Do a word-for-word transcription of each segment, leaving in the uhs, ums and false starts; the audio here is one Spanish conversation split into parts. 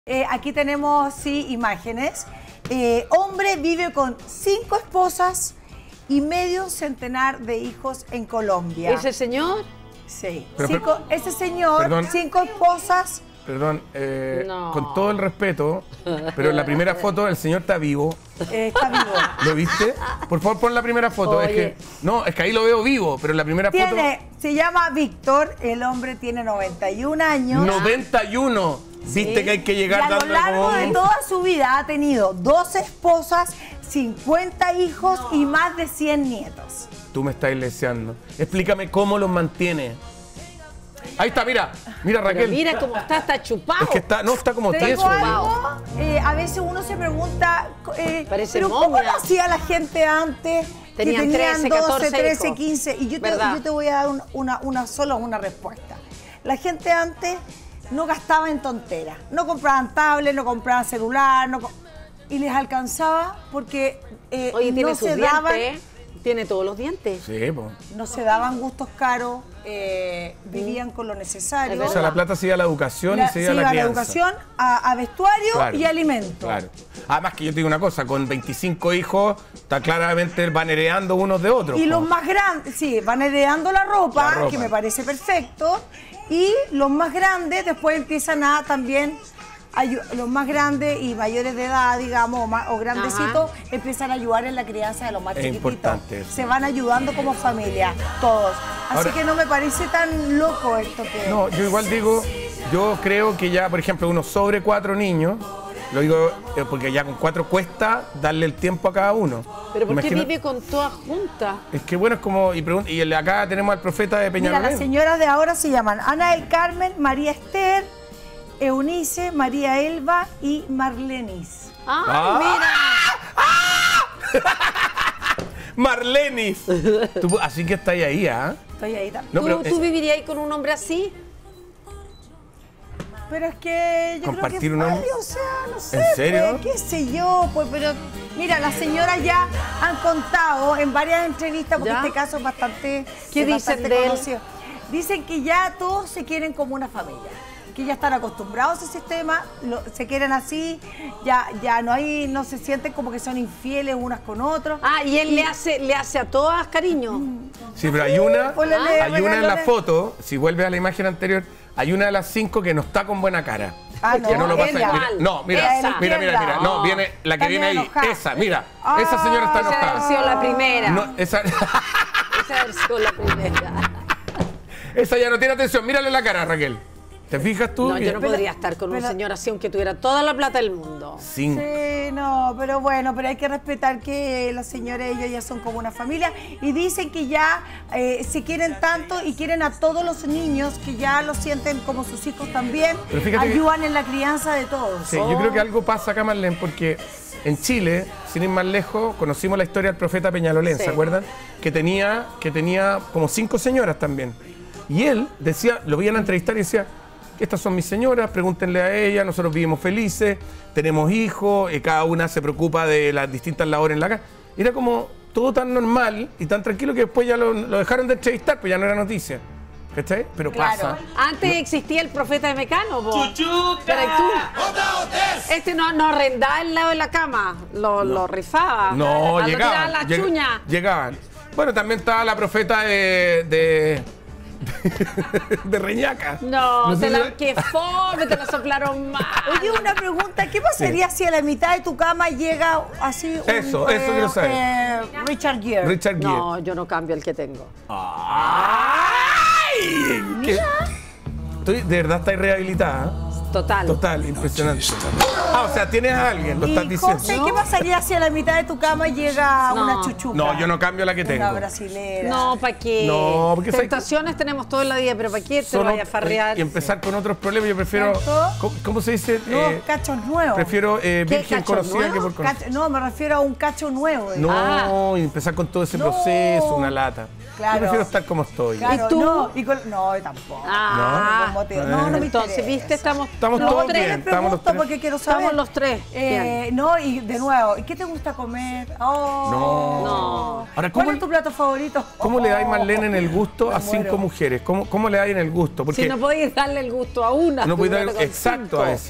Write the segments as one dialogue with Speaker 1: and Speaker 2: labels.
Speaker 1: Eh, aquí tenemos, sí, imágenes. Eh, hombre vive con cinco esposas y medio centenar de hijos en Colombia.
Speaker 2: ¿Ese señor?
Speaker 1: Sí.
Speaker 3: Pero,
Speaker 1: cinco,
Speaker 3: pero,
Speaker 1: ese señor,
Speaker 3: perdón.
Speaker 1: cinco esposas.
Speaker 3: Perdón, eh,
Speaker 2: No.
Speaker 3: con todo el respeto, pero en la primera foto el señor está vivo.
Speaker 1: Eh, está vivo.
Speaker 3: ¿Lo viste? Por favor, pon la primera foto.
Speaker 2: Oye.
Speaker 3: Es que, no, es que ahí lo veo vivo, pero en la primera
Speaker 1: Tiene,
Speaker 3: foto...
Speaker 1: se llama Víctor, el hombre tiene noventa y un años.
Speaker 3: noventa y uno. Viste
Speaker 1: Sí.
Speaker 3: que hay que llegar
Speaker 1: y a lo
Speaker 3: dándole
Speaker 1: largo
Speaker 3: como-
Speaker 1: de toda su vida ha tenido doce esposas, cincuenta hijos y más de cien nietos.
Speaker 3: Tú me estás leseando. Explícame cómo los mantiene. Ahí está, mira. Mira,
Speaker 2: Pero
Speaker 3: Raquel.
Speaker 2: mira cómo está, está chupado.
Speaker 3: Es que está, no, está como
Speaker 1: Te
Speaker 3: tieso.
Speaker 1: digo
Speaker 3: güey.
Speaker 1: algo, eh, a veces uno se pregunta, eh,
Speaker 2: Parece
Speaker 1: pero ¿cómo
Speaker 2: momia.
Speaker 1: lo hacía la gente antes? Que
Speaker 2: Tenían trece,
Speaker 1: doce,
Speaker 2: catorce
Speaker 1: trece,
Speaker 2: hijos.
Speaker 1: quince. Y yo te,
Speaker 2: ¿Verdad?
Speaker 1: yo te voy a dar un- una, una solo una respuesta. La gente antes no gastaba en tonteras. No compraban tablet, no compraban celular, no co- y les alcanzaba porque eh,
Speaker 2: Oye, tiene
Speaker 1: no
Speaker 2: sus
Speaker 1: se
Speaker 2: dientes,
Speaker 1: daban...
Speaker 2: ¿eh? Tiene todos los dientes.
Speaker 3: Sí, pues.
Speaker 1: No se daban gustos caros, eh, vivían con lo necesario.
Speaker 2: Es
Speaker 3: O sea, la plata se iba a la educación
Speaker 1: La-
Speaker 3: y se iba
Speaker 1: se
Speaker 3: a la
Speaker 1: iba a la
Speaker 3: crianza.
Speaker 1: educación, a, a vestuario
Speaker 3: Claro,
Speaker 1: y alimento.
Speaker 3: Claro. Además que yo te digo una cosa, con veinticinco hijos, está claramente van heredando unos de otros.
Speaker 1: Y
Speaker 3: po.
Speaker 1: los más grandes, sí, van heredando la ropa,
Speaker 3: La ropa.
Speaker 1: que me parece perfecto. Y los más grandes después empiezan a también, ayu- los más grandes y mayores de edad, digamos, o, más- o grandecitos, empiezan a ayudar en la crianza de los más
Speaker 3: Es
Speaker 1: chiquititos.
Speaker 3: importante eso.
Speaker 1: Se van ayudando como familia, todos. Así
Speaker 3: Ahora-
Speaker 1: que no me parece tan loco esto que...
Speaker 3: No, yo igual digo, yo creo que ya, por ejemplo, uno sobre cuatro niños, lo digo eh, porque ya con cuatro cuesta darle el tiempo a cada uno.
Speaker 2: Pero ¿por qué
Speaker 3: Imagina-
Speaker 2: vive con todas juntas?
Speaker 3: Es que bueno, es como, y, pregun- y el- acá tenemos al profeta de
Speaker 1: Mira,
Speaker 3: Peñalolén.
Speaker 1: las señoras de ahora se llaman Ana del Carmen, María Esther, Eunice, María Elba y Marlenis.
Speaker 2: ¡Ay,
Speaker 3: Ah.
Speaker 2: mira!
Speaker 3: Marlenis. Tú- así que está ahí, ¿ah?
Speaker 1: Estoy ahí también.
Speaker 3: No,
Speaker 2: ¿Tú,
Speaker 3: pero,
Speaker 2: tú
Speaker 3: eh,
Speaker 2: vivirías ahí con un hombre así?
Speaker 1: Pero es que yo
Speaker 3: ¿Compartir
Speaker 1: creo que
Speaker 3: un
Speaker 1: vale,
Speaker 3: hombre?
Speaker 1: o sea, no sé,
Speaker 3: ¿En serio?
Speaker 1: pues, qué sé yo, pues, pero mira, las señoras ya han contado en varias entrevistas, porque
Speaker 2: ¿Ya?
Speaker 1: este caso es bastante,
Speaker 2: ¿Qué
Speaker 1: es
Speaker 2: dicen
Speaker 1: bastante
Speaker 2: de él?
Speaker 1: conocido. Dicen que ya todos se quieren como una familia, que ya están acostumbrados a ese sistema, lo- se quieren así, ya, ya no hay, no se sienten como que son infieles unas con otras.
Speaker 2: Ah, y él le hace, le hace a todas cariño.
Speaker 3: sí, pero hay una,
Speaker 1: pues le- le
Speaker 3: hay una en la
Speaker 1: regaló-
Speaker 3: foto, si vuelves a la imagen anterior, hay una de las cinco que no está con buena cara.
Speaker 1: Ah,
Speaker 3: Que no lo pasa.
Speaker 1: ella.
Speaker 3: Mira, no, mira,
Speaker 2: Esa.
Speaker 3: mira, mira, mira. No,
Speaker 2: No.
Speaker 3: viene la que
Speaker 1: Está
Speaker 3: viene ahí.
Speaker 1: medio enojada.
Speaker 3: Esa, mira.
Speaker 1: Ah,
Speaker 3: esa señora está
Speaker 2: Esa debe haber
Speaker 3: enojada.
Speaker 2: sido la primera.
Speaker 3: No, esa,
Speaker 2: Esa debe haber sido la primera.
Speaker 3: esa ya no tiene atención. Mírale la cara, Raquel. ¿Te fijas tú?
Speaker 2: No, yo no
Speaker 3: Mira.
Speaker 2: podría estar con un
Speaker 1: pero-
Speaker 2: señor así aunque tuviera toda la plata del mundo.
Speaker 3: Cinco.
Speaker 1: Sí, no, pero bueno, pero hay que respetar que las señoras ellos ya son como una familia y dicen que ya eh, se quieren tanto y quieren a todos los niños que ya los sienten como sus hijos también,
Speaker 3: Pero fíjate que-
Speaker 1: ayudan en la crianza de todos.
Speaker 3: Sí, yo creo que algo pasa acá, Marlene, porque en Chile, sin ir más lejos, conocimos la historia del profeta Peñalolén,
Speaker 2: Sí.
Speaker 3: ¿se acuerdan? Que tenía, que tenía como cinco señoras también. Y él decía, lo veían a entrevistar y decía, estas son mis señoras, pregúntenle a ella, nosotros vivimos felices, tenemos hijos, eh, cada una se preocupa de las distintas labores en la casa. Era como todo tan normal y tan tranquilo que después ya lo, lo dejaron de entrevistar, pues ya no era noticia. ¿Cachai? Pero
Speaker 1: Claro.
Speaker 3: pasa.
Speaker 2: Antes existía el profeta de Mecano, po. Pero ¿y tú? Este no, no arrendaba el lado de la cama, lo, lo rifaba.
Speaker 3: No,
Speaker 2: Cuando
Speaker 3: llegaban.
Speaker 2: tiraba la
Speaker 3: lleg-
Speaker 2: chuña.
Speaker 3: Llegaban. Bueno, también estaba la profeta de. de, de Reñaca.
Speaker 2: No,
Speaker 3: sé
Speaker 2: te la,
Speaker 3: si-
Speaker 2: que fome, te la soplaron mal.
Speaker 1: Oye, una pregunta, ¿qué pasaría si a la mitad de tu cama llega así un,
Speaker 3: Eso, eso quiero saber.
Speaker 1: eh, Richard Gere?
Speaker 3: Richard Gere.
Speaker 2: No, yo no cambio el que tengo.
Speaker 3: ¡Ay! ¿Qué? Estoy, de verdad estáis rehabilitada. ¿eh?
Speaker 2: Total.
Speaker 3: Total, impresionante. Ah, o sea, tienes a alguien, lo estás
Speaker 1: Y
Speaker 3: diciendo.
Speaker 1: José, ¿qué pasaría si a la mitad de tu cama llega
Speaker 2: No.
Speaker 1: una chuchuca?
Speaker 3: No, yo no cambio la que tengo.
Speaker 1: Una brasilera.
Speaker 2: No, ¿para qué?
Speaker 3: No, porque sabes que-
Speaker 2: Tentaciones tenemos toda la vida, pero ¿para qué te
Speaker 3: Solo-
Speaker 2: vayas a farrear?
Speaker 3: Y empezar con otros problemas, yo prefiero.
Speaker 1: ¿Cierto?
Speaker 3: ¿Cómo, cómo se dice?
Speaker 1: Nuevos
Speaker 3: Eh,
Speaker 1: cachos nuevos.
Speaker 3: prefiero eh,
Speaker 2: ¿Qué,
Speaker 3: virgen
Speaker 2: cacho
Speaker 3: conocida
Speaker 2: nuevo?
Speaker 3: que por conocer.
Speaker 1: Cacho- no, me refiero a un cacho nuevo.
Speaker 3: No,
Speaker 2: Ah.
Speaker 3: y empezar con todo ese
Speaker 1: No.
Speaker 3: proceso, una lata.
Speaker 1: Claro.
Speaker 3: Yo prefiero estar como estoy.
Speaker 1: Claro,
Speaker 2: ¿Y tú?
Speaker 1: No, y con- no, yo tampoco.
Speaker 2: Ah,
Speaker 1: Ningún motivo. No, no me
Speaker 2: entonces,
Speaker 1: interesa.
Speaker 2: ¿viste? Estamos,
Speaker 3: Estamos
Speaker 2: los
Speaker 3: todos
Speaker 2: tres.
Speaker 3: bien.
Speaker 1: Les
Speaker 3: estamos los
Speaker 1: pregunto
Speaker 3: tres.
Speaker 1: porque quiero saber.
Speaker 2: Estamos los tres.
Speaker 1: Eh, no, y de nuevo, ¿y qué te gusta comer? Oh.
Speaker 3: No.
Speaker 2: No.
Speaker 3: Ahora,
Speaker 1: ¿Cuál
Speaker 3: ¿cómo,
Speaker 1: es tu plato favorito?
Speaker 3: ¿cómo le dais,
Speaker 1: Oh.
Speaker 3: Marlene, en el gusto a
Speaker 1: Me
Speaker 3: cinco
Speaker 1: muero.
Speaker 3: mujeres? ¿Cómo, cómo le dais en el gusto? Porque
Speaker 2: Si no podéis darle el gusto a una.
Speaker 3: no podéis dar
Speaker 2: figúrate con
Speaker 3: exacto
Speaker 2: cinco.
Speaker 3: a ese.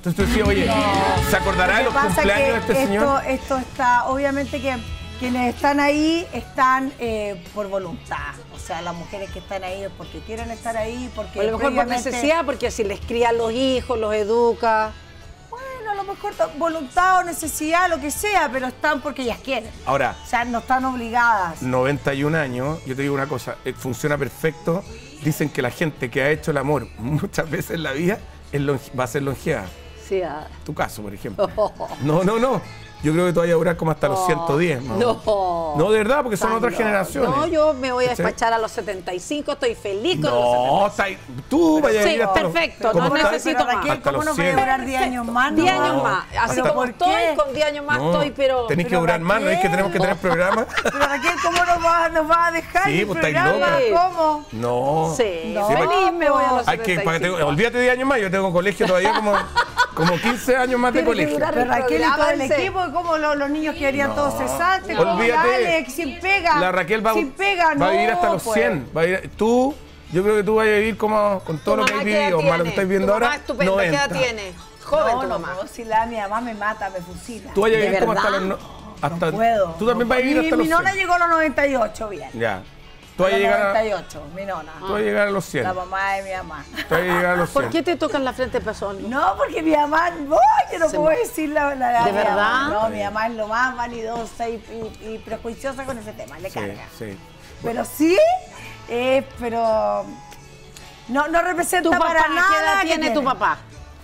Speaker 3: Entonces tú decías, oye, no. ¿se acordará de los cumpleaños de este
Speaker 1: esto,
Speaker 3: señor?
Speaker 1: Esto está, obviamente que quienes están ahí están eh, por voluntad. O sea, las mujeres que están ahí es porque quieren estar ahí, porque
Speaker 2: a lo mejor por necesidad, porque así les cría los hijos, los educa.
Speaker 1: Bueno, a lo mejor voluntad o necesidad, lo que sea, pero están porque ellas quieren.
Speaker 3: Ahora,
Speaker 1: o sea, no están obligadas.
Speaker 3: noventa y un años, yo te digo una cosa, funciona perfecto. Dicen que la gente que ha hecho el amor muchas veces en la vida es va a ser longeva.
Speaker 2: Sí, ah.
Speaker 3: Tu caso, por ejemplo. Oh. No, no, no. Yo creo que todavía durar como hasta oh. los ciento diez. ¿No?
Speaker 2: No.
Speaker 3: No, de verdad, porque son
Speaker 2: Tan
Speaker 3: otras
Speaker 2: no.
Speaker 3: generaciones.
Speaker 2: No, yo me voy a despachar a los setenta y cinco, estoy feliz con
Speaker 3: no,
Speaker 2: los setenta y cinco.
Speaker 3: No, tú vayas
Speaker 2: sí,
Speaker 3: a ir hasta
Speaker 2: perfecto,
Speaker 3: los,
Speaker 2: no necesito
Speaker 1: más.
Speaker 2: Raquel,
Speaker 1: ¿Cómo no puede durar diez años más?
Speaker 2: diez
Speaker 1: no.
Speaker 2: años más. Así como estoy, con diez años más no. estoy, pero...
Speaker 3: Tenés que durar
Speaker 1: Raquel,
Speaker 3: más, ¿no es que tenemos que tener programa?
Speaker 1: Pero Raquel, ¿cómo nos va, nos va a dejar
Speaker 3: sí,
Speaker 1: el
Speaker 3: pues
Speaker 1: programa?
Speaker 3: estáis loca.
Speaker 1: ¿Cómo?
Speaker 3: No.
Speaker 2: Sí,
Speaker 1: no.
Speaker 2: feliz me voy a los
Speaker 3: Hay que,
Speaker 2: setenta y cinco.
Speaker 3: te, olvídate de diez años más, yo tengo colegio todavía como, como quince años más de colegio.
Speaker 1: Pero Raquel y todo el equipo, ¿cómo los, los niños quedarían no. todos cesantes?
Speaker 3: No. Olvídate.
Speaker 1: Alex, sin pega.
Speaker 3: La Raquel va,
Speaker 1: sin pega,
Speaker 3: va a vivir
Speaker 1: no,
Speaker 3: hasta los
Speaker 1: pues.
Speaker 3: cien. Va a ir, tú, yo creo que tú vas a vivir como con todo lo que has vivido, más lo que estáis viendo ahora.
Speaker 2: Estupendo, ¿qué edad tiene? Joven
Speaker 1: no,
Speaker 2: tu
Speaker 1: no,
Speaker 2: mamá.
Speaker 1: No, si la mi mamá me mata, me fusila.
Speaker 3: Tú vas a vivir como hasta los... No, hasta,
Speaker 1: no puedo.
Speaker 3: Tú también
Speaker 1: no,
Speaker 3: vas a vivir
Speaker 1: mi,
Speaker 3: hasta los
Speaker 1: mi
Speaker 3: cien.
Speaker 1: Mi nona llegó a los noventa y ocho, bien.
Speaker 3: Ya. Tú vas a llegar a...
Speaker 1: noventa y ocho, mi nona.
Speaker 3: Tú vas a llegar a los cien.
Speaker 1: La mamá de mi mamá.
Speaker 3: Tú vas a llegar a los cien.
Speaker 2: ¿Por qué te tocas la frente persona?
Speaker 1: No, porque mi mamá... ¡Oh, yo no Se puedo me... decir la, la, la
Speaker 2: ¿De verdad?
Speaker 1: Mamá. No, mi mamá es lo más vanidosa y, y, y prejuiciosa con ese tema, le
Speaker 3: sí,
Speaker 1: carga.
Speaker 3: Sí.
Speaker 1: Pero sí, eh, pero... No, no representa
Speaker 2: ¿Tu papá,
Speaker 1: para nada...
Speaker 2: ¿Qué edad tiene, tiene tu papá?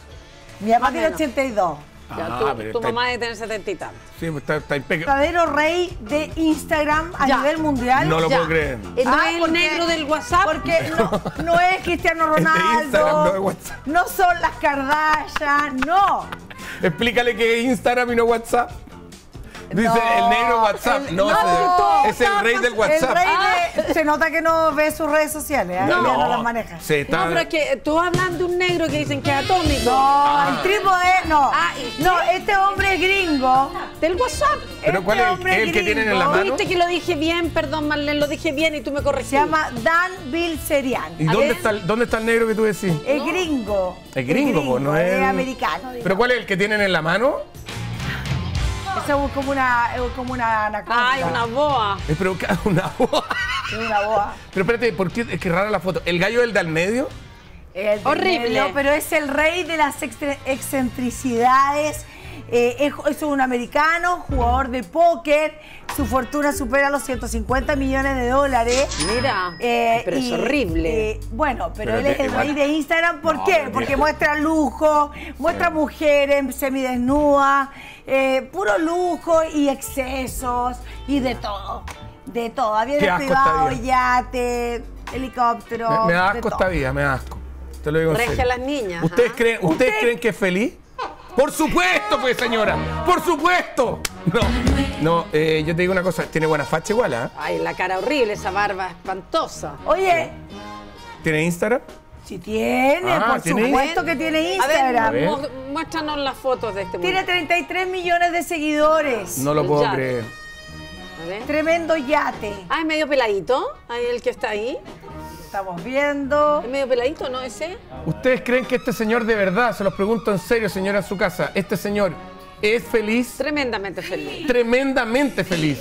Speaker 1: Mi papá tiene ochenta y dos.
Speaker 2: Ya,
Speaker 3: ah,
Speaker 2: tu, tu
Speaker 3: está,
Speaker 2: mamá debe tener setenta y tantos.
Speaker 3: Sí, pues está, está impecable.
Speaker 1: Verdadero rey de Instagram a
Speaker 2: ya.
Speaker 1: nivel mundial.
Speaker 3: No lo
Speaker 1: ya.
Speaker 3: puedo creer.
Speaker 2: ¿No
Speaker 1: ah,
Speaker 2: es el
Speaker 1: porque,
Speaker 2: negro del WhatsApp?
Speaker 1: Porque no, no es Cristiano Ronaldo.
Speaker 3: Instagram, no, es WhatsApp.
Speaker 1: No son las Kardashian, no.
Speaker 3: Explícale que es Instagram y no WhatsApp. Dice
Speaker 1: no,
Speaker 3: el negro WhatsApp.
Speaker 1: El,
Speaker 3: no,
Speaker 1: no
Speaker 3: es, es el rey del WhatsApp.
Speaker 1: El rey de, se nota que no ve sus redes sociales, ¿eh?
Speaker 3: No,
Speaker 1: no,
Speaker 3: no
Speaker 1: las maneja.
Speaker 3: Sí, está...
Speaker 2: No, pero es que tú hablas de un negro que dicen que es atómico.
Speaker 1: No, ah. el trípode, no.
Speaker 2: Ah,
Speaker 1: no, este hombre es gringo.
Speaker 2: Del WhatsApp.
Speaker 3: ¿Pero
Speaker 1: este
Speaker 3: cuál es el, el que tienen en la mano?
Speaker 2: Viste que lo dije bien, perdón, Marlene, lo dije bien y tú me corregiste.
Speaker 1: Se llama Dan Bilzerian.
Speaker 3: ¿Y dónde está, el, dónde está el negro que tú decís?
Speaker 1: Es gringo.
Speaker 3: Es gringo, pues, no es...
Speaker 1: Es americano. Digamos.
Speaker 3: ¿Pero cuál es el que tienen en la mano?
Speaker 1: Eso es como una, es como una anaconda.
Speaker 2: Ay, una boa.
Speaker 3: Es pero una boa.
Speaker 1: Es una boa.
Speaker 3: Pero espérate, ¿por qué? Es que rara la foto. ¿El gallo del de al medio?
Speaker 1: El
Speaker 2: horrible.
Speaker 1: Medio, pero es el rey de las excentricidades. Eh, es, es un americano, jugador de póker. Su fortuna supera los ciento cincuenta millones de dólares.
Speaker 2: Mira,
Speaker 1: eh,
Speaker 2: pero y, es horrible.
Speaker 1: Eh, bueno, pero,
Speaker 3: pero
Speaker 1: él es el igual. rey de Instagram. ¿Por no, qué? Porque mira. muestra lujo, muestra sí. mujeres semidesnudas, eh, puro lujo y excesos y de todo. De todo. Aviones privados, yate, helicóptero.
Speaker 3: Me, me da asco esta vida, me da asco. Te lo digo en serio.
Speaker 2: Regia a las niñas.
Speaker 3: ¿Ustedes,
Speaker 2: ¿ah?
Speaker 3: creen, ¿Ustedes ¿Usted? creen que es feliz? ¡Por supuesto, pues, señora! ¡Por supuesto! No, no, eh, yo te digo una cosa, tiene buena facha igual, ¿ah? ¿eh?
Speaker 2: Ay, la cara horrible, esa barba espantosa.
Speaker 1: Oye.
Speaker 3: ¿Tiene Instagram?
Speaker 1: Sí tiene, ah, por ¿tiene? supuesto que tiene Instagram.
Speaker 2: A ver, mu muéstranos las fotos de este
Speaker 1: Tiene treinta y tres millones de seguidores.
Speaker 3: No lo puedo yate. creer.
Speaker 2: A ver.
Speaker 1: Tremendo yate.
Speaker 2: Ah, es medio peladito, ahí el que está ahí.
Speaker 1: Estamos viendo.
Speaker 2: ¿Es medio peladito, no ese?
Speaker 3: ¿Ustedes creen que este señor de verdad, se los pregunto en serio, señora en su casa, este señor es feliz?
Speaker 2: Tremendamente feliz.
Speaker 3: Tremendamente feliz.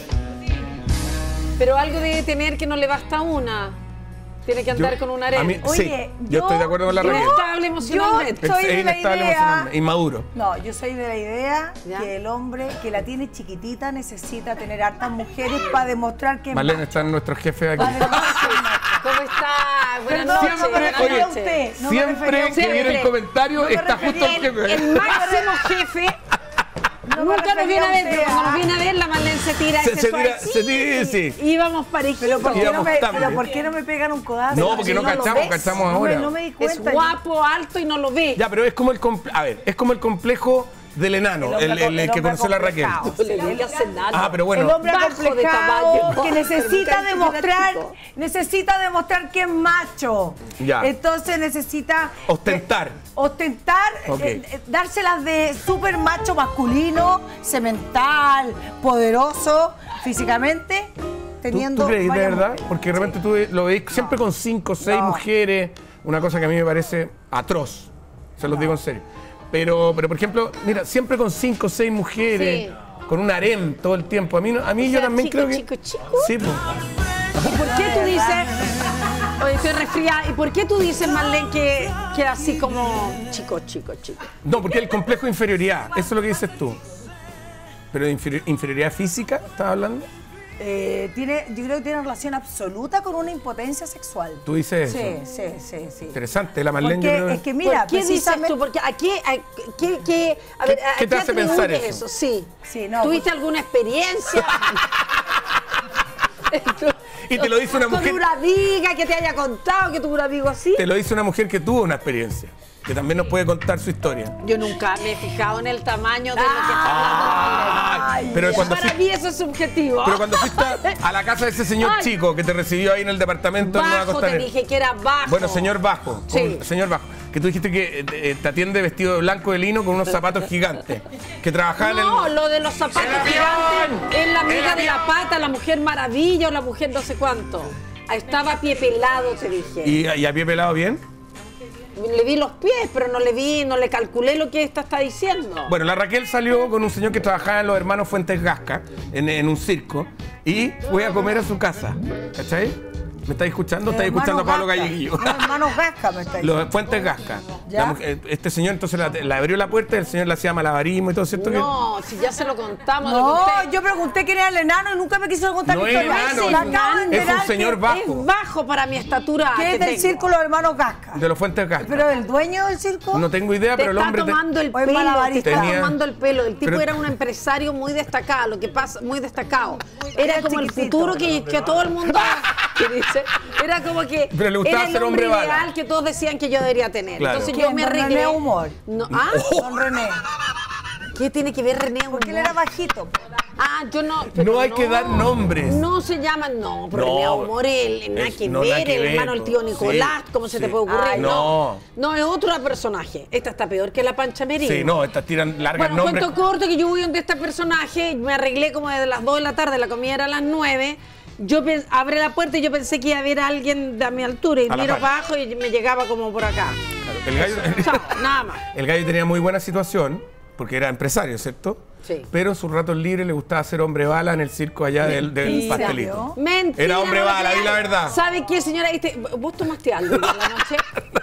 Speaker 2: Pero algo debe tener que no le basta una. Tiene que andar yo, con un harén.
Speaker 3: Mí,
Speaker 1: Oye,
Speaker 3: sí,
Speaker 1: yo,
Speaker 3: yo estoy de acuerdo con la Raquel.
Speaker 2: Inestable emocionalmente.
Speaker 1: Yo soy de la idea,
Speaker 3: inmaduro.
Speaker 1: No, yo soy de la idea ¿Ya? que el hombre que la tiene chiquitita necesita tener hartas mujeres para demostrar que es
Speaker 3: Marlene
Speaker 1: macho.
Speaker 3: está nuestro jefe aquí.
Speaker 2: ¿Cómo está? Buenas
Speaker 1: Perdón,
Speaker 2: noches.
Speaker 1: Siempre,
Speaker 2: Buenas
Speaker 1: oye,
Speaker 2: noches.
Speaker 1: Usted, no
Speaker 3: siempre que viene el comentario no está justo el jefe.
Speaker 2: El máximo jefe. No Nunca nos viene a ver, pero cuando nos viene a ver, la Marlene se tira
Speaker 3: se,
Speaker 2: ese
Speaker 3: se tira, se tira, sí.
Speaker 2: Íbamos parejitos.
Speaker 1: Pero ¿por, qué no me, pero ¿por qué no me pegan un codazo?
Speaker 3: No, porque no, no cachamos, cachamos ahora.
Speaker 1: No me, no me di cuenta.
Speaker 2: Es guapo, alto y no lo ve.
Speaker 3: Ya, pero es como el a ver, es como el complejo del enano, el, el, el, el que conoce la Raquel.
Speaker 2: No le digas enano.
Speaker 3: Ah, pero bueno.
Speaker 1: El hombre acomplejado que necesita demostrar, necesita demostrar que es macho.
Speaker 3: Ya.
Speaker 1: Entonces necesita
Speaker 3: ostentar.
Speaker 1: Eh, ostentar,
Speaker 3: okay.
Speaker 1: eh, dárselas de súper macho masculino, semental, poderoso físicamente, teniendo.
Speaker 3: ¿Tú, tú crees de verdad?
Speaker 1: Mujeres.
Speaker 3: Porque de repente sí. tú lo ves siempre no. con cinco o seis no. mujeres, una cosa que a mí me parece atroz. Se los no. digo en serio. Pero, pero por ejemplo, mira, siempre con cinco o seis mujeres, sí. con un harem todo el tiempo. A mí, a mí o sea, yo también
Speaker 2: chico,
Speaker 3: creo que...
Speaker 2: chico, chico.
Speaker 3: Sí, pues.
Speaker 2: ¿Y por qué tú dices... Oye, estoy resfriada. ¿Y por qué tú dices, Marlene, que, que así como chico, chico, chico?
Speaker 3: No, porque el complejo de inferioridad, eso es lo que dices tú. ¿Pero de inferior, inferioridad física estás hablando?
Speaker 1: Eh, tiene, yo creo que tiene relación absoluta con una impotencia sexual.
Speaker 3: ¿Tú dices
Speaker 1: sí,
Speaker 3: eso?
Speaker 1: Sí, sí, sí.
Speaker 3: Interesante, la Marlene.
Speaker 1: Porque
Speaker 3: yo creo...
Speaker 1: es que mira,
Speaker 2: ¿por qué dices tú? Porque aquí, ¿qué, qué, a ver,
Speaker 3: ¿Qué, ¿qué te
Speaker 2: ¿qué
Speaker 3: hace pensar eso?
Speaker 2: eso? Sí.
Speaker 1: sí no,
Speaker 2: ¿Tuviste
Speaker 1: pues...
Speaker 2: alguna experiencia?
Speaker 3: Y te lo dice una mujer.
Speaker 2: Con una amiga que te haya contado que tuvo un amigo así.
Speaker 3: Te lo dice una mujer que tuvo una experiencia, que también nos puede contar su historia.
Speaker 2: Yo nunca me he fijado en el tamaño de lo que está hablando.
Speaker 3: Ay, pero cuando
Speaker 2: Para
Speaker 3: fui...
Speaker 2: mí eso es subjetivo.
Speaker 3: Pero cuando fuiste a la casa de ese señor
Speaker 2: Ay.
Speaker 3: chico que te recibió ahí en el departamento
Speaker 2: Bajo,
Speaker 3: en Nueva Costanera.
Speaker 2: te dije que era bajo.
Speaker 3: Bueno, señor bajo.
Speaker 2: Sí.
Speaker 3: Señor bajo. Que tú dijiste que eh, te atiende vestido de blanco de lino con unos zapatos gigantes. Que trabajaba en el...
Speaker 2: No, lo de los zapatos gigantes es la amiga de la pata, la mujer maravilla o la mujer no sé cuánto. Estaba a pie pelado, te dije.
Speaker 3: ¿Y, y a pie pelado bien?
Speaker 2: Le vi los pies, pero no le vi, no le calculé lo que esta está diciendo.
Speaker 3: Bueno, la Raquel salió con un señor que trabajaba en los hermanos Fuentes Gasca, en, en un circo, y fue a comer a su casa. ¿Cachai? ¿Me estáis escuchando? ¿Estáis escuchando a Pablo Galleguillo?
Speaker 1: Los hermanos Gasca me estáis
Speaker 3: Los Fuentes Gasca.
Speaker 1: ¿Ya?
Speaker 3: La, este señor entonces la, la abrió la puerta, el señor le hacía malabarismo y todo, ¿cierto?
Speaker 2: No, que... si ya se lo contamos.
Speaker 1: No,
Speaker 2: lo conté.
Speaker 1: yo pregunté quién era el enano y nunca me quiso contar
Speaker 3: no
Speaker 1: mi historia.
Speaker 3: Es, enano,
Speaker 1: La acabo de
Speaker 3: es un
Speaker 1: enterar
Speaker 3: señor
Speaker 1: que
Speaker 3: bajo.
Speaker 2: Es bajo para mi estatura.
Speaker 1: Que es del
Speaker 2: tengo.
Speaker 1: circo Los Hermanos Gasca.
Speaker 3: De los Fuentes Gasca.
Speaker 1: Pero el dueño del circo.
Speaker 3: No tengo idea,
Speaker 2: Te
Speaker 3: pero el
Speaker 2: está
Speaker 3: hombre...
Speaker 2: tomando
Speaker 3: te...
Speaker 2: el
Speaker 1: O es
Speaker 2: pelo, te
Speaker 1: malabarista.
Speaker 2: está
Speaker 3: Tenía-
Speaker 2: tomando el pelo. El tipo
Speaker 3: Pero-
Speaker 2: era un empresario muy destacado, lo que pasa, muy destacado. Era
Speaker 1: Era
Speaker 2: como el
Speaker 1: chiquitito.
Speaker 2: futuro que, que todo el mundo que dice. Era como que
Speaker 3: Pero le gustaba
Speaker 2: era el
Speaker 3: ser
Speaker 2: hombre
Speaker 3: hombre
Speaker 2: ideal
Speaker 3: bala.
Speaker 2: que todos decían que yo debería tener.
Speaker 3: Claro.
Speaker 2: Entonces
Speaker 1: ¿Quién?
Speaker 2: yo me
Speaker 1: Don
Speaker 2: arreglé.
Speaker 1: René Humor.
Speaker 2: No, ¿ah?
Speaker 1: Don René.
Speaker 2: ¿Qué tiene que ver René
Speaker 1: Porque él
Speaker 2: Humor?
Speaker 1: era bajito.
Speaker 2: Ah, yo no. pero
Speaker 3: No hay que dar nombres.
Speaker 2: No se llaman, no, pero
Speaker 3: No,
Speaker 2: René Humor, el, nada
Speaker 3: es-
Speaker 2: que
Speaker 3: no,
Speaker 2: ver,
Speaker 3: nada que
Speaker 2: el
Speaker 3: ver,
Speaker 2: hermano del
Speaker 3: po.
Speaker 2: tío Nicolás,
Speaker 3: Sí,
Speaker 2: ¿cómo se te
Speaker 3: sí.
Speaker 2: puede ocurrir?
Speaker 1: Ay,
Speaker 2: no.
Speaker 3: no.
Speaker 2: No, es otro personaje. Esta está peor que la Pancha Merino.
Speaker 3: Sí, no, estas tiran largas
Speaker 2: Bueno,
Speaker 3: nombres.
Speaker 2: cuento corto que yo voy donde este personaje, me arreglé como desde las dos de la tarde, la comida era a las nueve. Yo pens- abre la puerta y yo pensé que iba a ver a alguien de mi altura y
Speaker 3: A la
Speaker 2: miro
Speaker 3: par.
Speaker 2: para abajo y me llegaba como por acá.
Speaker 3: Claro, el gallo...
Speaker 2: Chao, nada más.
Speaker 3: El gallo tenía muy buena situación, porque era empresario, ¿cierto?
Speaker 2: Sí.
Speaker 3: Pero en sus ratos libres le gustaba ser hombre bala en el circo allá del, del
Speaker 1: Mentira.
Speaker 3: pastelito.
Speaker 2: Mentira.
Speaker 3: Era hombre
Speaker 2: no
Speaker 3: bala,
Speaker 2: te-
Speaker 3: di la verdad.
Speaker 2: ¿Sabe qué, señora? Este, ¿Vos tomaste algo en la noche?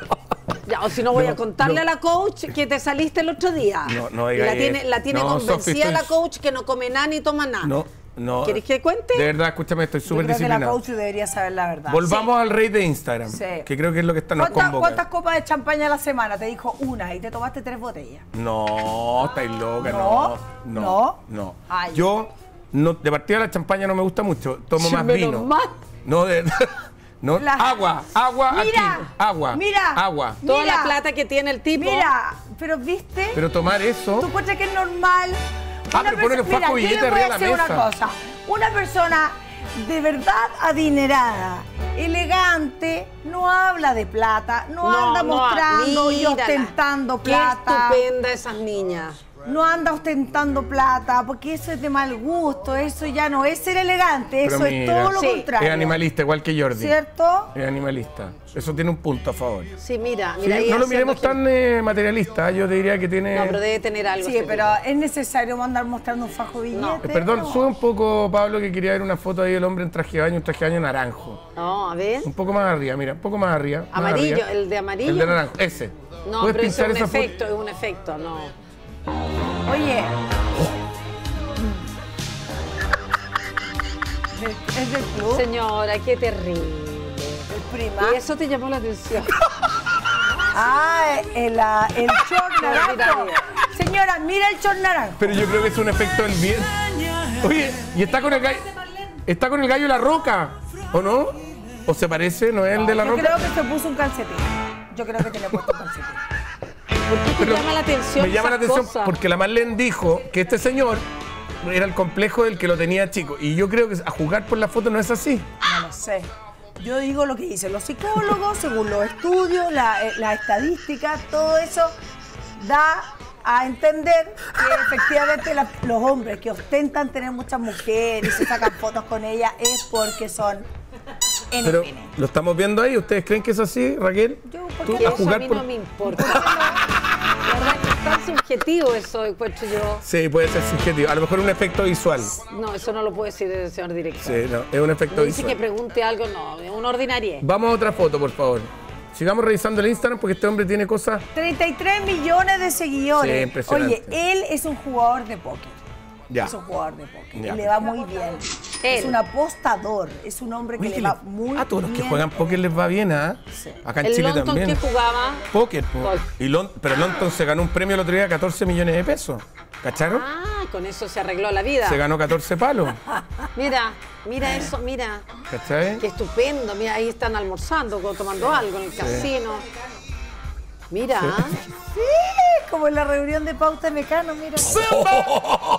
Speaker 2: Ya, o si no voy
Speaker 3: No,
Speaker 2: a contarle
Speaker 3: no.
Speaker 2: a la coach que te saliste el otro día.
Speaker 3: No, no diga
Speaker 2: la tiene,
Speaker 3: eso.
Speaker 2: la tiene
Speaker 3: No, Sofi,
Speaker 2: convencida
Speaker 3: estoy-
Speaker 2: la coach que no come nada ni toma nada.
Speaker 3: No, no.
Speaker 2: ¿Quieres que cuente?
Speaker 3: De verdad, escúchame, estoy
Speaker 1: Yo
Speaker 3: súper
Speaker 1: creo que la
Speaker 3: disciplinado.
Speaker 1: coach debería saber la verdad.
Speaker 3: Volvamos al rey de Instagram,
Speaker 1: Sí.
Speaker 3: que creo que es lo que está nos
Speaker 1: ¿Cuántas,
Speaker 3: convoca.
Speaker 1: ¿Cuántas copas de champaña a la semana? Te dijo una y te tomaste tres botellas.
Speaker 3: No, estáis loca,
Speaker 1: No,
Speaker 3: no. No,
Speaker 1: no.
Speaker 3: no.
Speaker 1: Ay.
Speaker 3: Yo, no, de partida la champaña no me gusta mucho, tomo
Speaker 2: Sí,
Speaker 3: más
Speaker 2: menos
Speaker 3: vino.
Speaker 2: mal.
Speaker 3: No, de no,
Speaker 1: La-
Speaker 3: agua, agua
Speaker 1: Mira,
Speaker 3: aquí, agua,
Speaker 1: mira.
Speaker 3: agua.
Speaker 2: Toda
Speaker 1: Mira.
Speaker 2: la plata que tiene el tipo.
Speaker 1: Mira, pero ¿viste?
Speaker 3: Pero tomar eso...
Speaker 1: ¿Tú encuentras que es normal?
Speaker 3: Ah,
Speaker 1: Una
Speaker 3: pero ponle
Speaker 1: perso-
Speaker 3: un fajo
Speaker 1: Mira, yo
Speaker 3: billete
Speaker 1: les voy a
Speaker 3: arriba de la
Speaker 1: decir una
Speaker 3: mesa.
Speaker 1: cosa. Una persona de verdad adinerada, elegante, no habla de plata, no, anda
Speaker 2: no,
Speaker 1: mostrando y
Speaker 2: mírala.
Speaker 1: ostentando
Speaker 2: Qué
Speaker 1: plata.
Speaker 2: estupenda esas niñas.
Speaker 1: No anda ostentando plata, porque eso es de mal gusto, eso ya no es ser elegante,
Speaker 3: Pero
Speaker 1: eso es
Speaker 3: mira.
Speaker 1: todo lo
Speaker 2: Sí.
Speaker 1: contrario.
Speaker 3: Es animalista, igual que Jordi.
Speaker 1: ¿Cierto?
Speaker 3: Es animalista. Eso tiene un punto a favor.
Speaker 2: Sí, mira,
Speaker 3: Sí,
Speaker 2: mira. ahí
Speaker 3: no lo
Speaker 2: haciendo
Speaker 3: miremos
Speaker 2: ejemplo.
Speaker 3: tan eh, materialista, yo te diría que tiene...
Speaker 2: No, pero debe tener algo.
Speaker 1: Sí,
Speaker 2: ese
Speaker 1: pero
Speaker 2: tipo.
Speaker 1: ¿es necesario andar mostrando un fajo de
Speaker 2: No.
Speaker 1: billetes?
Speaker 3: Eh, Perdón,
Speaker 1: No.
Speaker 3: sube un poco, Pablo, que quería ver una foto ahí del hombre en traje de baño, un traje de baño naranjo.
Speaker 2: No, a ver.
Speaker 3: Un poco más arriba, mira, un poco más arriba. más
Speaker 2: Amarillo,
Speaker 3: arriba.
Speaker 2: el de amarillo.
Speaker 3: El de naranjo, ese.
Speaker 2: No,
Speaker 3: ¿Puedes
Speaker 2: pero eso
Speaker 3: pintar
Speaker 2: es un
Speaker 3: esa foto?
Speaker 2: efecto, es un efecto, no.
Speaker 1: Oye. Es, es del club,
Speaker 2: Señora, qué terrible.
Speaker 1: el prima.
Speaker 2: Y eso te llamó la atención.
Speaker 1: Ah, el, ah, el short naranjo. Señora, mira el short naranjo.
Speaker 3: Pero yo creo que es un efecto del bien. Oye, y está con el gallo. Está con el gallo La Roca, ¿o no? ¿O se parece? ¿No es el de La
Speaker 1: Yo
Speaker 3: Roca?
Speaker 1: creo que se puso un calcetín. Yo creo que te le he puesto un calcetín.
Speaker 2: ¿Por qué te
Speaker 3: Pero
Speaker 2: llama la atención?
Speaker 3: Me llama la
Speaker 2: esas
Speaker 3: atención
Speaker 2: cosas?
Speaker 3: porque la Marlene dijo que este señor era el complejo del que lo tenía chico. Y yo creo que a jugar por la foto no es así.
Speaker 1: No lo sé. Yo digo lo que dicen los psicólogos, según los estudios, la, eh, la estadística, todo eso da a entender que efectivamente la- los hombres que ostentan tener muchas mujeres y se sacan fotos con ellas es porque son
Speaker 3: Pero
Speaker 1: N P N.
Speaker 3: lo estamos viendo ahí. ¿Ustedes creen que es así, Raquel?
Speaker 1: Yo, ¿por
Speaker 3: Tú,
Speaker 1: qué?
Speaker 3: a
Speaker 2: Eso a
Speaker 3: jugar
Speaker 2: mí
Speaker 3: por...
Speaker 2: no me importa. La verdad que tan subjetivo eso, encuentro yo.
Speaker 3: Sí, puede ser subjetivo. A lo mejor un efecto visual.
Speaker 2: No, eso no lo puede decir el señor director.
Speaker 3: Sí, no, es un efecto
Speaker 2: Me
Speaker 3: visual.
Speaker 2: dice que pregunte algo, no, es una ordinaria.
Speaker 3: Vamos a otra foto, por favor. Sigamos revisando el Instagram porque este hombre tiene cosas...
Speaker 1: treinta y tres millones de seguidores.
Speaker 3: Sí, impresionante.
Speaker 1: Oye, él es un jugador de póker.
Speaker 3: Ya.
Speaker 1: Es un jugador de póker.
Speaker 3: Ya.
Speaker 1: Y le va muy bien.
Speaker 2: Él.
Speaker 1: Es un apostador. Es un hombre que
Speaker 3: Oye,
Speaker 1: le
Speaker 3: que
Speaker 1: va
Speaker 3: le-
Speaker 1: muy bien.
Speaker 3: a todos los que juegan póker les va bien, ¿ah?
Speaker 1: Sí.
Speaker 3: Acá en
Speaker 2: El
Speaker 3: Chile
Speaker 2: Longton
Speaker 3: también.
Speaker 2: que jugaba.
Speaker 3: Póker, po.
Speaker 2: Golf.
Speaker 3: Y Lon- pero Longton se ganó un premio el otro día de catorce millones de pesos. ¿Cacharon?
Speaker 2: Ah, con eso se arregló la vida.
Speaker 3: Se ganó catorce palos.
Speaker 2: Mira, mira eso, mira.
Speaker 3: ¿Cachai?
Speaker 2: Qué estupendo. Mira, ahí están almorzando, o tomando algo en el casino. Mira.
Speaker 1: Sí, como en la reunión de Pauta Mecano, mira.